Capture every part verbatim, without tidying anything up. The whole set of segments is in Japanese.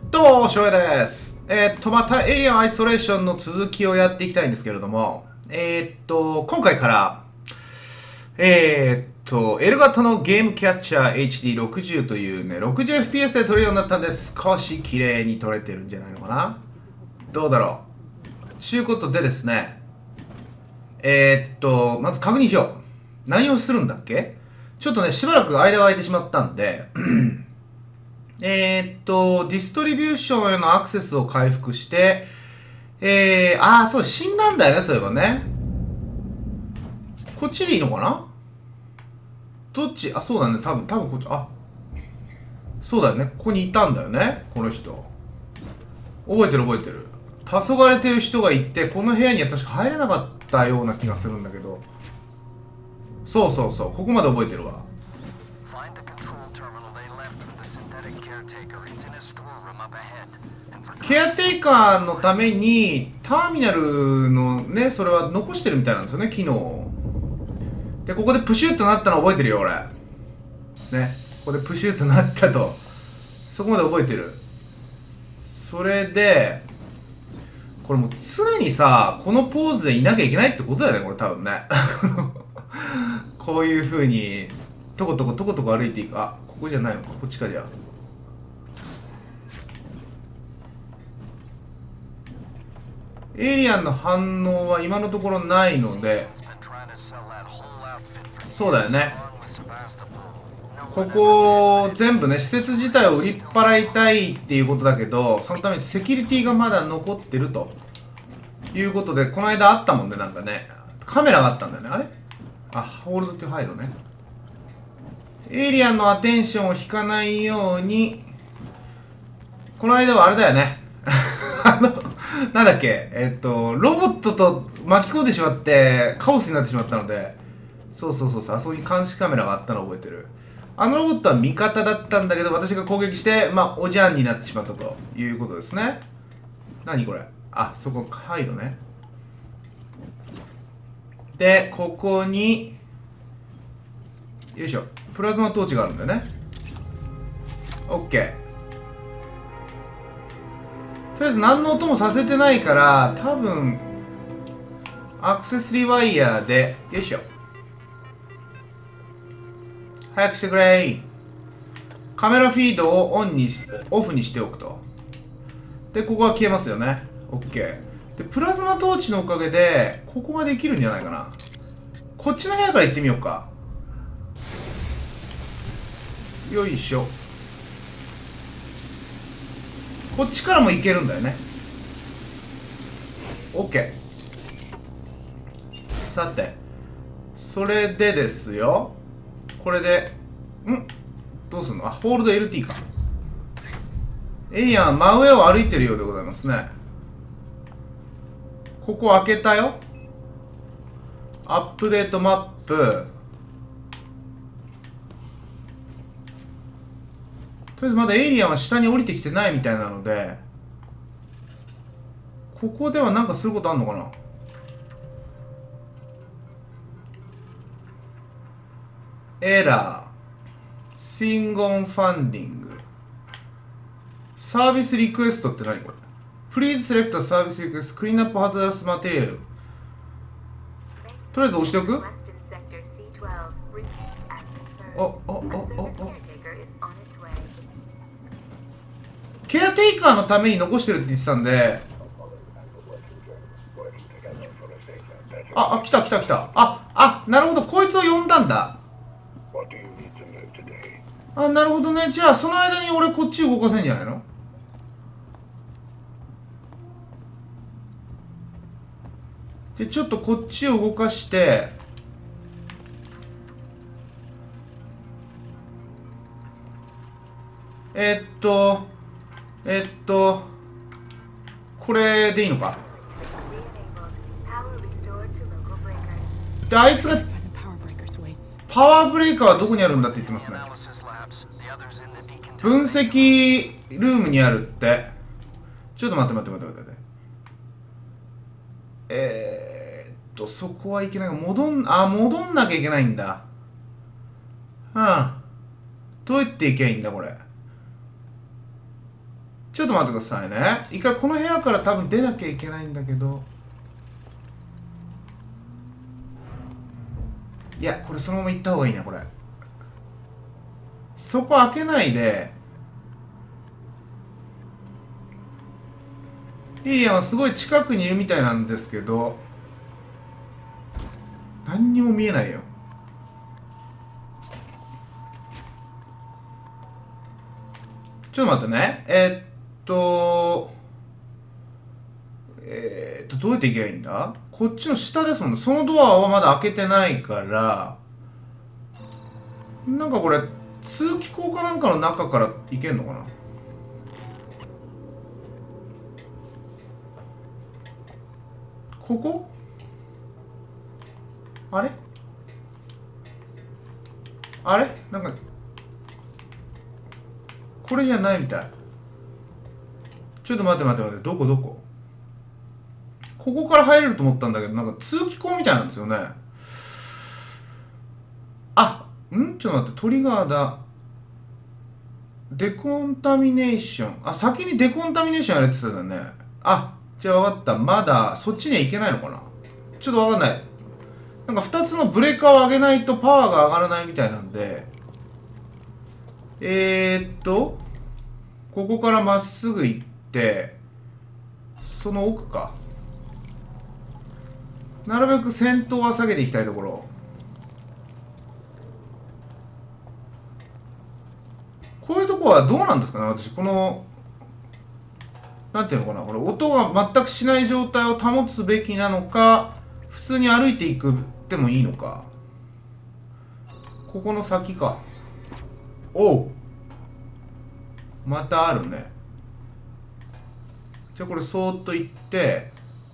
どうも、翔平です。えーっと、またエイリアンアイソレーションの続きをやっていきたいんですけれども、えーっと、今回から、えーっと、L 型のゲームキャッチャー エイチディーろくじゅう というね、ろくじゅうエフピーエス で撮れるようになったんで、少し綺麗に撮れてるんじゃないのかな。どうだろう。ちゅうことでですね、えーっと、まず確認しよう。何をするんだっけ。ちょっとね、しばらく間が空いてしまったんで、えーっと、ディストリビューションへのアクセスを回復して、えー、あー、そう、死んだんだよね、そういえばね。こっちでいいのかな。どっち、あ、そうだね、多分、多分こっち、あ、そうだよね、ここにいたんだよね、この人。覚えてる覚えてる。黄昏てる人がいて、この部屋には確か入れなかったような気がするんだけど。そうそうそう、ここまで覚えてるわ。ケアテイカーのためにターミナルのね、それは残してるみたいなんですよね、機能で。ここでプシュッとなったの覚えてるよ俺ね。ここでプシュッとなったと、そこまで覚えてる。それでこれもう常にさ、このポーズでいなきゃいけないってことだよね、これ多分ねこういう風にトコトコトコトコ歩いていく。あ、ここじゃないのか、こっちか。じゃあエイリアンの反応は今のところないので、そうだよね、ここ全部ね、施設自体を売りっ払いたいっていうことだけど、そのためにセキュリティがまだ残ってるということで、この間あったもんね、なんかね、カメラがあったんだよね。あれ、あ、ホールドっていう入るね。エイリアンのアテンションを引かないように、この間はあれだよねあのなんだっけ、えっとロボットと巻き込んでしまってカオスになってしまったので、そうそうそうそう、あそこに監視カメラがあったのを覚えてる。あのロボットは味方だったんだけど、私が攻撃してまあおじゃんになってしまったということですね。何これ、あ、そこ入るね。でここによいしょ、プラズマトーチがあるんだよね。 OK。とりあえず何の音もさせてないから、多分アクセスリワイヤーで、よいしょ、早くしてくれー。カメラフィードをオンにしオフにしておくと。でここは消えますよね。 OK でプラズマトーチのおかげでここができるんじゃないかな。こっちの部屋から行ってみようか。よいしょ、こっちからも行けるんだよね。 OK。 さてそれでですよ、これでんどうすんの。あ、ホールド エルティー か。エイリアン真上を歩いてるようでございますね。ここ開けたよ。アップデートマップ。とりあえずまだエイリアンは下に降りてきてないみたいなので、ここではなんかすることあんのかな。エラー、シンゴンファンディング、サービスリクエストって何これ。Please select a service request, clean up hazardous material。 とりあえず押しておく。おおおおお、ケアテイカーのために残してるって言ってたんで、ああ、来た来た来た。ああ、なるほど、こいつを呼んだんだ。あ、なるほどね。じゃあその間に俺こっち動かせんじゃないの。でちょっとこっちを動かして、えー、っとえー、っとこれでいいのか。であいつがパワーブレイカーはどこにあるんだって言ってますね。分析ルームにあるって。ちょっと待って待って待って待って。えー、っとそこはいけない。戻んあ戻んなきゃいけないんだ。うん、どうやっていけばいいんだこれ。 ちょっと待ってくださいね。一回この部屋から多分出なきゃいけないんだけど、いやこれそのまま行った方がいいな。これそこ開けないで、エイリアンはすごい近くにいるみたいなんですけど、何にも見えないよ。ちょっと待ってね。えー、っとえー、っとどうやって行けばいいんだ。こっちの下ですもんね。そのドアはまだ開けてないから、なんかこれ通気口かなんかの中から行けんのかな。ここあれあれなんかこれじゃないみたい。ちょっと待って待って待って、どこどこ。ここから入れると思ったんだけど、なんか通気口みたいなんですよね。あ、んちょっと待って、トリガーだ。デコンタミネーション。あ、先にデコンタミネーションやれって言ってたんだよね。あ、じゃあ分かった。まだそっちには行けないのかな。ちょっと分かんない。なんかふたつのブレーカーを上げないとパワーが上がらないみたいなんで、えーっとここからまっすぐ行って、その奥か。なるべく先頭は下げていきたいところ。こういうとこはどうなんですかね。私このなんていうのかな、これ音が全くしない状態を保つべきなのか、普通に歩いていくでもいいのか。ここの先か。おう、またあるね。じゃあこれそーっと行って、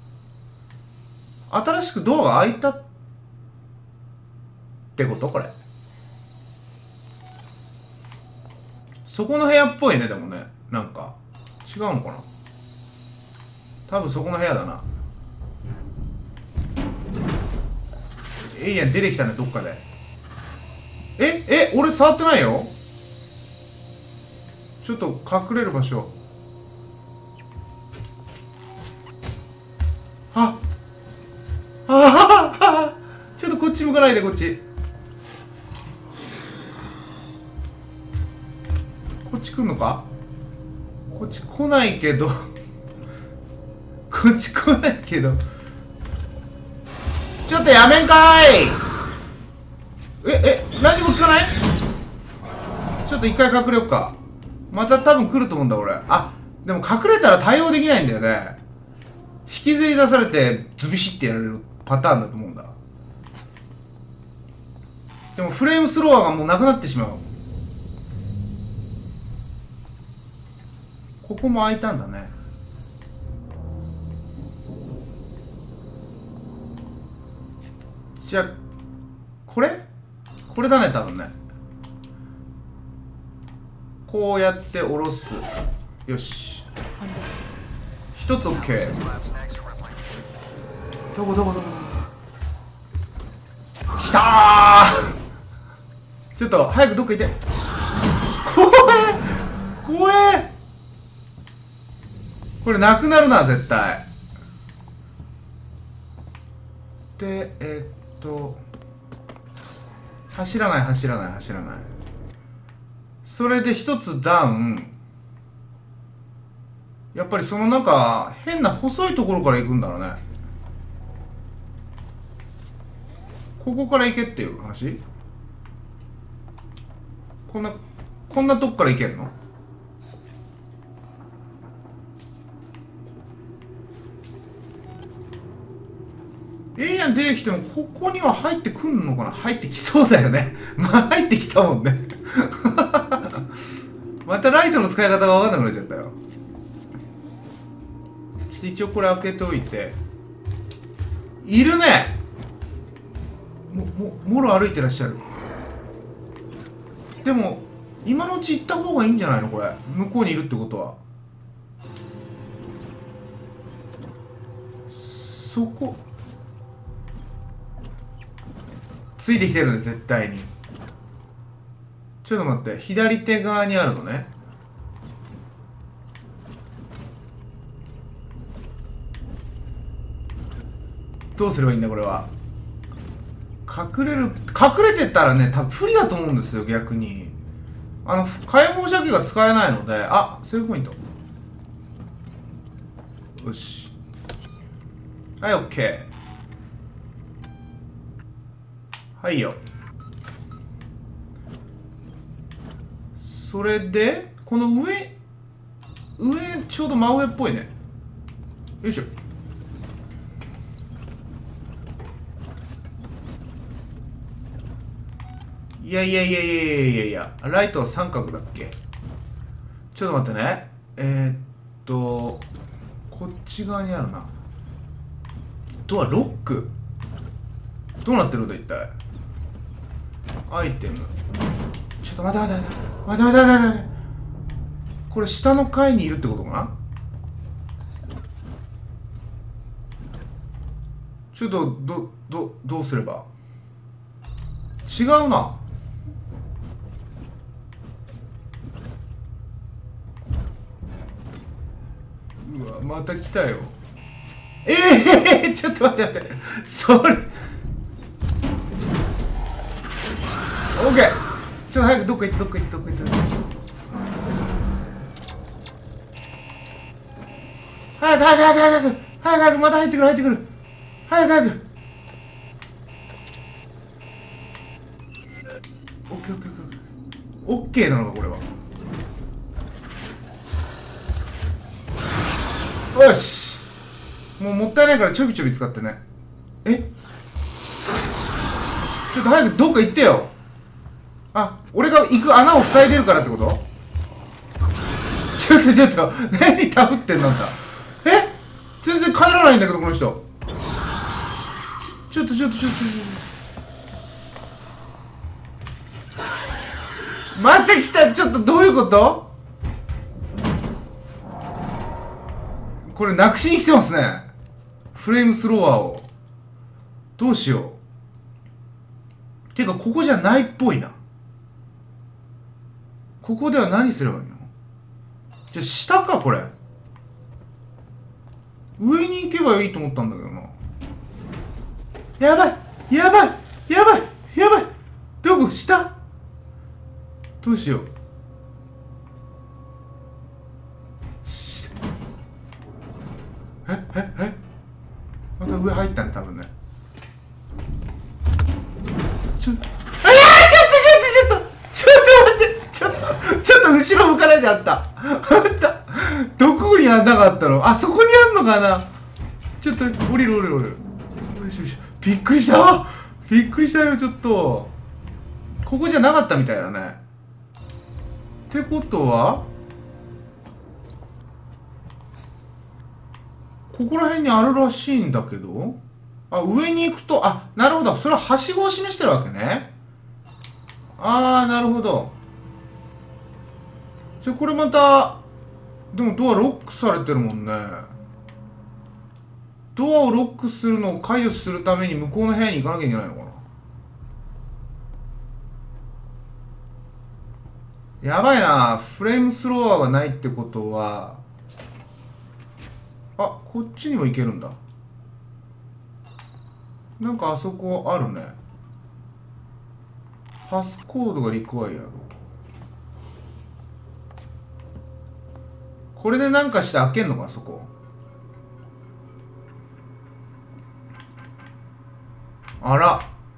新しくドアが開いたってこと。これそこの部屋っぽいね。でもね、なんか違うのかな。多分そこの部屋だな。エイリアン出てきたね、どっかで。ええ俺触ってないよ。ちょっと隠れる場所。あああ、ちょっとこっち向かないで。こっちこっち来んのか。こっち来ないけどこっち来ないけど、ちょっとやめんかい。ええ何も聞かない。ちょっと一回隠れよっか。また多分来ると思うんだ俺。あ、でも隠れたら対応できないんだよね。引きずり出されてズビシってやられるパターンだと思うんだ。でもフレームスロワーがもうなくなってしまう。ここも開いたんだね。じゃあこれこれだね多分ね。こうやって下ろす。よし、一つ OK。 どこどこどこ。きたーちょっと早くどっか行って。怖え怖え。これなくなるな絶対。でえー、っと走らない走らない走らない。それで一つダウン。やっぱりそのなんか変な細いところから行くんだろうね。ここから行けっていう話。こんなこんなとこから行けるの。エイリアン出てきてもここには入ってくんのかな。入ってきそうだよねまあ入ってきたもんねまたライトの使い方が分かんなくなっちゃったよ。一応これ開けておいて。いるね。もももろ歩いてらっしゃる。でも今のうち行った方がいいんじゃないのこれ。向こうにいるってことはそこついてきてるね絶対に。ちょっと待って、左手側にあるのね。 どうすればいいんだこれは。隠れる、隠れてたらね多分不利だと思うんですよ逆に。あの解放射器が使えないので。あ、セーブポイント。よし、はい、オッケー。はいよ。それでこの上上ちょうど真上っぽいね。よいしょ。いやいやいやいやいやいやいや、ライトは三角だっけ。ちょっと待ってね。えー、っとこっち側にあるな。ドアロックどうなってるんだ一体。アイテム。ちょっと待って待って待って待って待って待って。これ下の階にいるってことかな。ちょっとどどどうすれば。違うな。うわ、また来たよ。ええー、ちょっと待って待って。それオッケー。ちょっと早くどっか行ってどっか行ってどっか行って。早く早く早く早く早く早く、また入ってくる入ってくる。早く早く。オッケーオッケーオッケーオッケーなのかこれは。よし、もうもったいないからちょびちょび使ってね。え、ちょっと早くどっか行ってよ。あ、俺が行く穴を塞いでるからってこと。ちょっとちょっと何タフってんのあんた。え、全然帰らないんだけどこの人。ちょっとちょっとちょっとちょっとまた来た。ちょっとどういうこと。これなくしに来てますね、フレームスローワーを。どうしよう。てかここじゃないっぽいな。ここでは何すればいいの。じゃあ下かこれ。上に行けばいいと思ったんだけどな。やばいやばいやばいやばい。どこ、下。どうしよう。えええ、また上入ったね多分ね。ちょっと、あいやー、ちょっとちょっとちょっとちょっと待って、ちょっとちょっと後ろ向かないで。あったあった。どこに穴があったの。あそこにあんのかな。ちょっと降りる降りる降りる。よしよし、びっくりした。びっくりしたよ。ちょっとここじゃなかったみたいだね。ってことはここら辺にあるらしいんだけど。あ、上に行くと、あ、なるほど、それははしごを示してるわけね。あー、なるほど。じゃあこれまた、でもドアロックされてるもんね。ドアをロックするのを解除するために向こうの部屋に行かなきゃいけないのかな。やばいな。フレームスローワーがないってことは、あ、こっちにも行けるんだ。なんかあそこあるね。パスコードがリクワイアド。これでなんかして開けんのかあそこ。あら、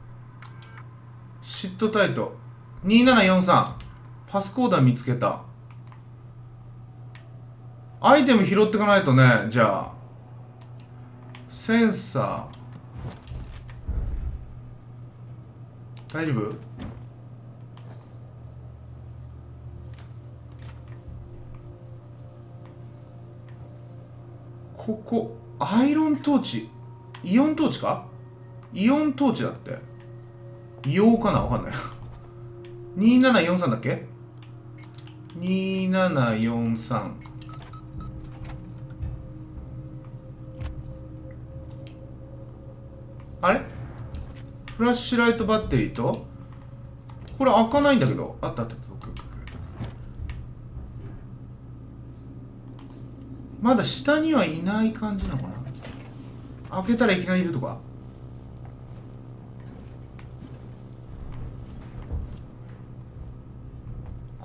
シットタイトにななよんさん。パスコードは見つけた。アイテム拾ってかないとね。じゃあセンサー大丈夫。ここアイロントーチ、イオントーチか。イオントーチだって。硫黄かな、わかんないにななよんさんだっけ。にななよんさん。あれ、フラッシュライトバッテリーと、これ開かないんだけど。あったあったあった。まだ下にはいない感じなのかな。開けたらいきなりいるとか。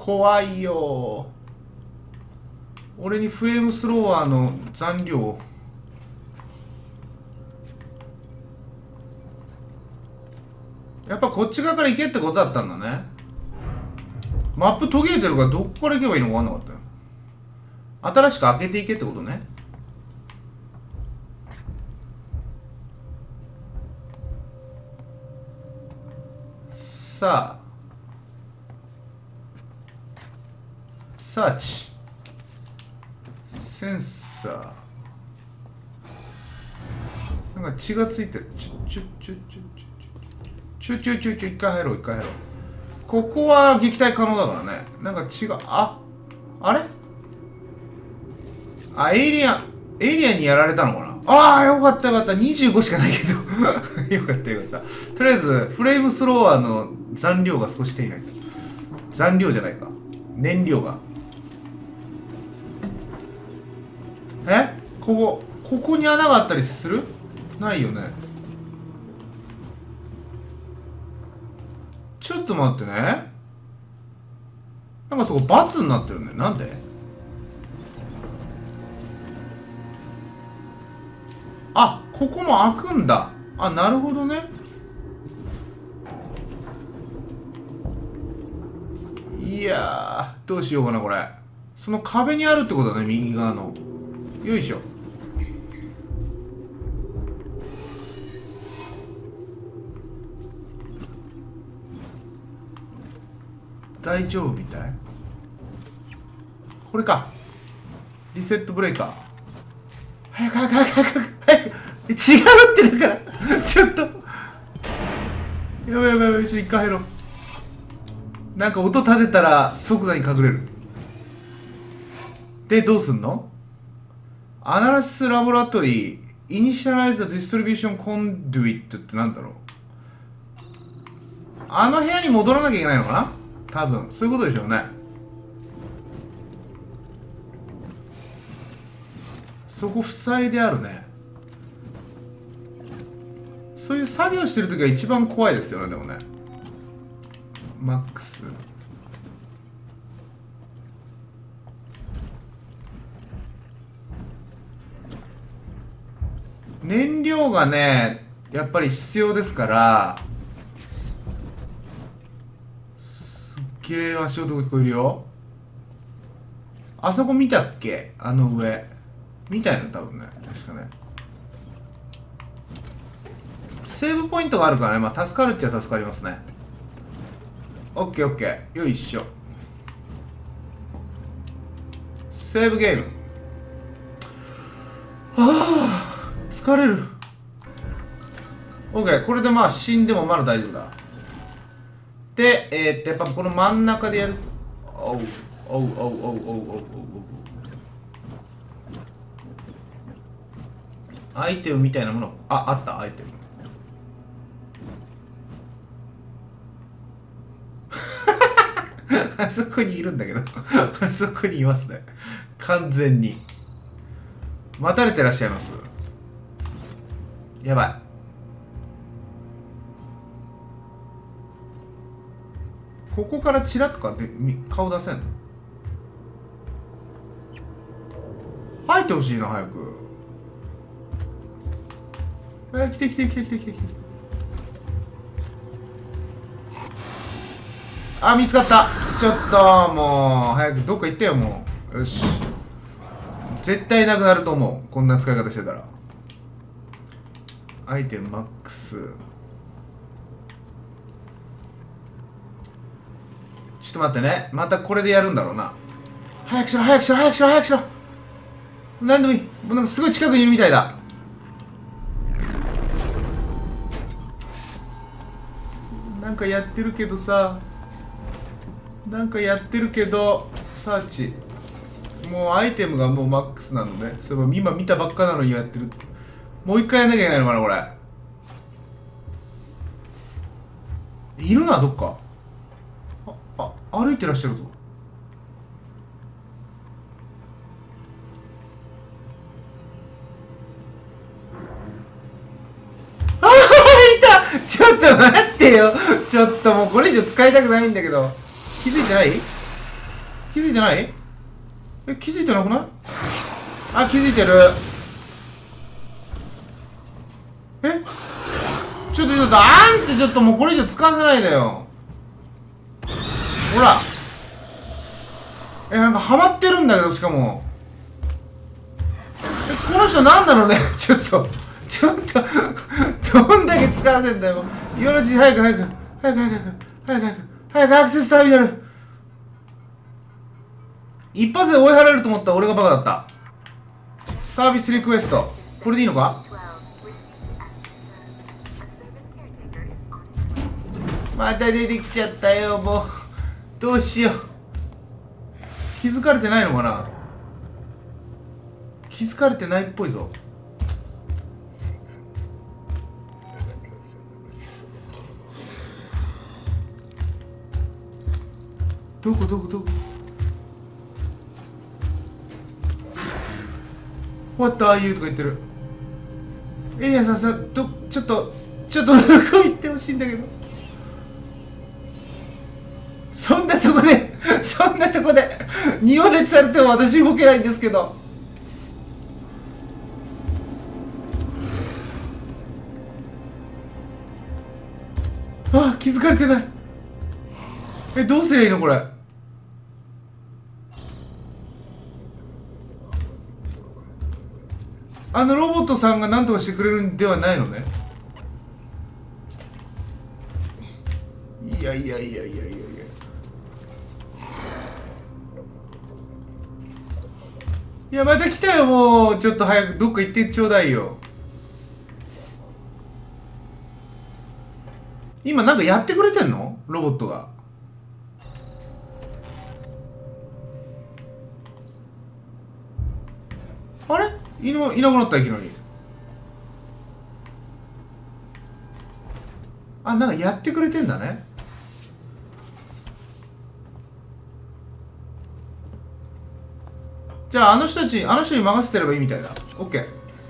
怖いよ。俺にフレームスローワーの残量。やっぱこっち側から行けってことだったんだね。マップ途切れてるからどこから行けばいいのか分かんなかったよ。新しく開けていけってことね。さあサーチセンサーなんか血がついてる。チュッチュッチュッチュッチュッチュッチュッチュッチュッ一回入ろう一回入ろう。ここは撃退可能だからね。なんか血がああれあエイリアンエイリアンにやられたのかな。ああよかったよかった。にじゅうごしかないけどよかったよかった。とりあえずフレームスローワーの残量が少し手に入った。残量じゃないか燃料が。えここここに穴があったりする？ないよね。ちょっと待ってね。なんかそこ×になってるね。なんで？あ、ここも開くんだ。あ、なるほどね。いやー、どうしようかな、これ。その壁にあるってことだね、右側の。よいしょ。大丈夫みたい。これか。リセットブレーカー。早く早く早く早く早く。違うってだからちょっとやばいやばいやばい。ちょっと一回入ろう。なんか音立てたら即座に隠れる。でどうすんの？アナリシスラボラトリーイニシャライズディストリビューションコンドゥイットってなんだろう。あの部屋に戻らなきゃいけないのかな。多分そういうことでしょうね。そこ塞いであるね。そういう作業してるときが一番怖いですよね。でもねマックス燃料がねやっぱり必要ですから。すっげえ足音が聞こえるよ。あそこ見たっけ？あの上みたいな多分ね。確かねセーブポイントがあるからね。まあ助かるっちゃ助かりますね。オッケーオッケー。よいしょ。セーブゲーム。はあ疲れる。オッケー。これでまあ死んでもまだ大丈夫だ。でえー、っとやっぱこの真ん中でやる。おうおうおうおうおうおうおう。アイテムみたいなもの。ああったアイテムあそこにいるんだけどあそこにいますね。完全に待たれてらっしゃいます。やばい。ここからチラッとかで顔出せんの？入ってほしいな早く。えー、来て来て来て来て来て来て。あ、見つかった。ちょっともう早くどっか行ってよ。もうよし。絶対なくなると思うこんな使い方してたら。アイテムマックス。ちょっと待ってね。またこれでやるんだろうな。早くしろ早くしろ早くしろ早くしろ。何でもいい。もうなんかすごい近くにいるみたいだ。なんかやってるけどさ。なんかやってるけどサーチもうアイテムがもうマックスなのね。そういえば今見たばっかなのにやってる。もう一回やんなきゃいけないのかなこれ。いるなどっか。ああ歩いてらっしゃるぞ。ああいた。ちょっと待ってよ。ちょっともうこれ以上使いたくないんだけど。気づいてない？ 気づいてない？え、気づいてなくない？あ、気づいてる。え、ちょっとちょっと、あんってちょっともうこれ以上使わせないでよ。ほら。え、なんかハマってるんだけど、しかも。え、この人なんだろうね。ちょっと。ちょっと。どんだけ使わせんだよ。よろち、早く早く。早く早く早く。早く早く。早くアクセスターミナル。一発で追い払えると思ったら俺がバカだった。サービスリクエスト。これでいいのか？また出てきちゃったよ、もう。どうしよう。気づかれてないのかな？気づかれてないっぽいぞ。どこどこどこ？ What are you? とか言ってる。エリアさんさ、ど、ちょっと、ちょっと向こう行ってほしいんだけど。そんなとこで、そんなとこで、仁王立ちされても私動けないんですけど。あ、気づかれてない。え、どうすりゃいいのこれ。あのロボットさんが何とかしてくれるんではないのね。いやいやいやいやいやいや。いや、また来たよ、もう。ちょっと早くどっか行ってちょうだいよ。今なんかやってくれてんの？ロボットが。あれ？いな、いなくなった、いきなり。あ、なんかやってくれてんだね。じゃああの人たち、あの人に任せてればいいみたいだ。オッケー。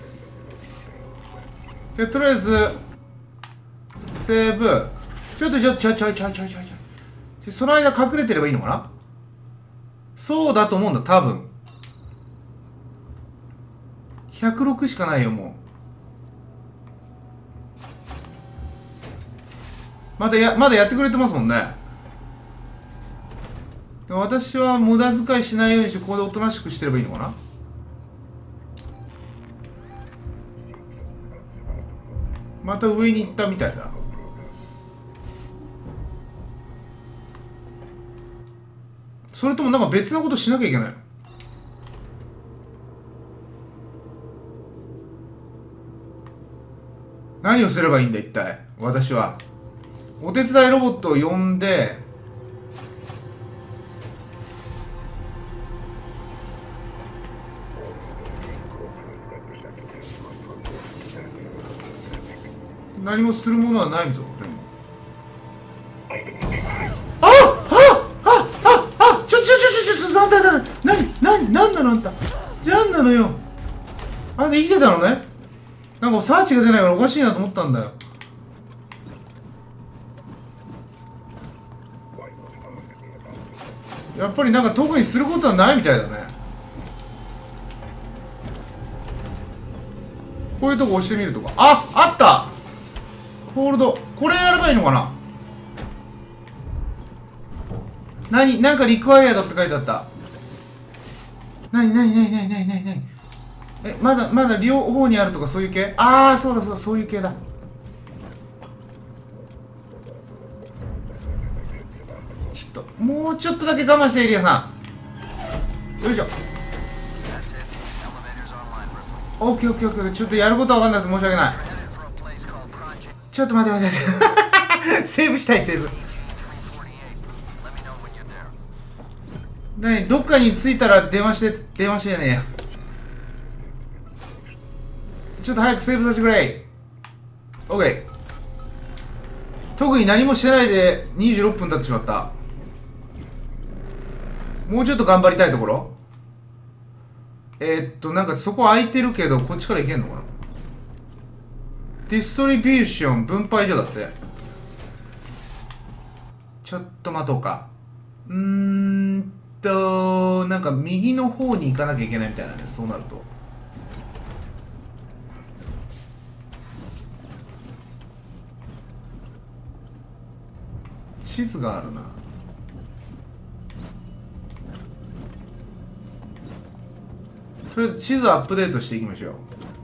じゃあとりあえずセーブ。ちょっとちょちょちょちょちょちょちょ。その間隠れてればいいのかな？そうだと思うんだ、多分。ひゃくろくしかないよ、もう。まだや、まだやってくれてますもんね。私は無駄遣いしないようにして、ここでおとなしくしてればいいのかな？また上に行ったみたいだ。それともなんか別のことしなきゃいけないの？何をすればいいんだ一体私は。お手伝いロボットを呼んで、何もするものはないぞ。でもあああああちょちょちょちょちょちょなんだなんだ何何何なのあんた。じゃあんなのよ。あんた生きてたのね。なんかサーチが出ないからおかしいなと思ったんだよ。やっぱりなんか特にすることはないみたいだね。こういうとこ押してみるとか。あ、あった。ホールド。これやればいいのかな？何、なんかリクワイアドって書いてあった。何何何何何何何え、まだまだ両方にあるとかそういう系？ああ、そうだそうだ、そういう系だ。ちょっともうちょっとだけ我慢してエリアさん。よいしょ。オッケーオッケーオッケー。ちょっとやることは分かんなくて申し訳ない。ちょっと待って待って待ってセーブしたいセーブ。何、どっかに着いたら電話して電話してやねえや。ちょっと早くセーブさせてくれ。オッケー。特に何もしてないでにじゅうろっぷん経ってしまった。もうちょっと頑張りたいところ。えー、っとなんかそこ空いてるけどこっちから行けんのかな。ディストリビューション分配所だって。ちょっと待とうか。うーんとなんか右の方に行かなきゃいけないみたいなんで、そうなると地図があるな。とりあえず地図アップデートしていきましょう。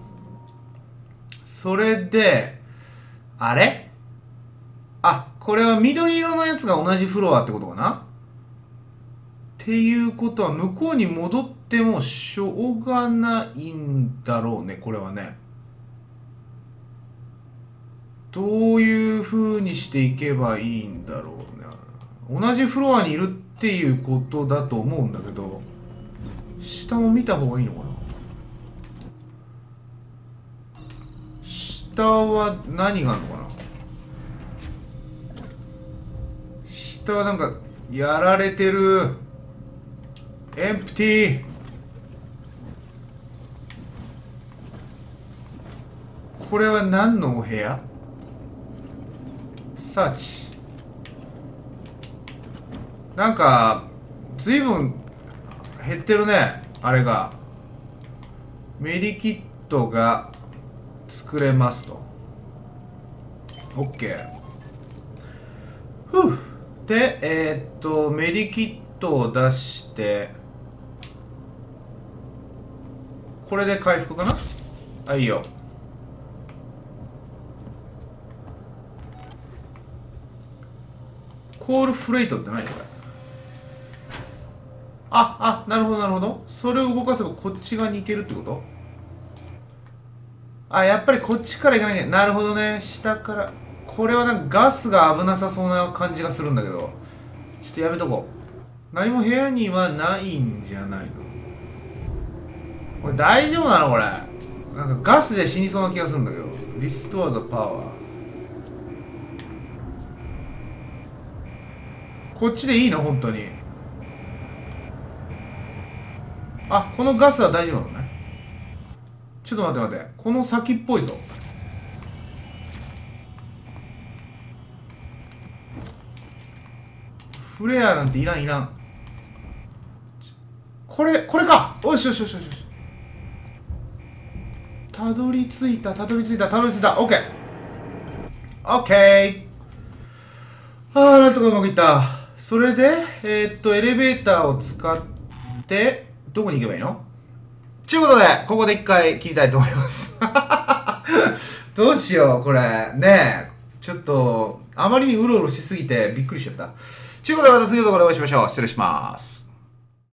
それであれあ、これは緑色のやつが同じフロアってことかな。っていうことは向こうに戻ってもしょうがないんだろうね、これはね。どういう風にしていけばいいんだろうね。同じフロアにいるっていうことだと思うんだけど、下も見た方がいいのかな。下は何があるのかな。下はなんかやられてる。エンプティー。これは何のお部屋？サーチ。なんか随分減ってるね、あれが。メディキットが作れますと。 OK。 ふう。でえー、っとメディキットを出して、これで回復かな。あ、いいよ。コールフレイトって何これ。あ、あ、なるほどなるほど。それを動かせばこっち側に行けるってこと。あ、やっぱりこっちから行かなきゃ。なるほどね。下から。これはなんかガスが危なさそうな感じがするんだけど、ちょっとやめとこう。何も部屋にはないんじゃないの。これ大丈夫なのこれ。なんかガスで死にそうな気がするんだけど。リストアザパワー。こっちでいいの本当に。あ、このガスは大丈夫なのね。ちょっと待って待って。この先っぽいぞ。フレアなんていらんいらん。これ、これか。よしよしよしよしよし。たどり着いた、たどり着いた、たどり着いた。オッケー。オッケー。あー、なんとかうまくいった。それで、えー、っと、エレベーターを使って、どこに行けばいいの？ちゅうことで、ここで一回切りたいと思います。どうしよう、これ。ねえ。ちょっと、あまりにうろうろしすぎてびっくりしちゃった。ちゅうことで、また次のところでお会いしましょう。失礼します。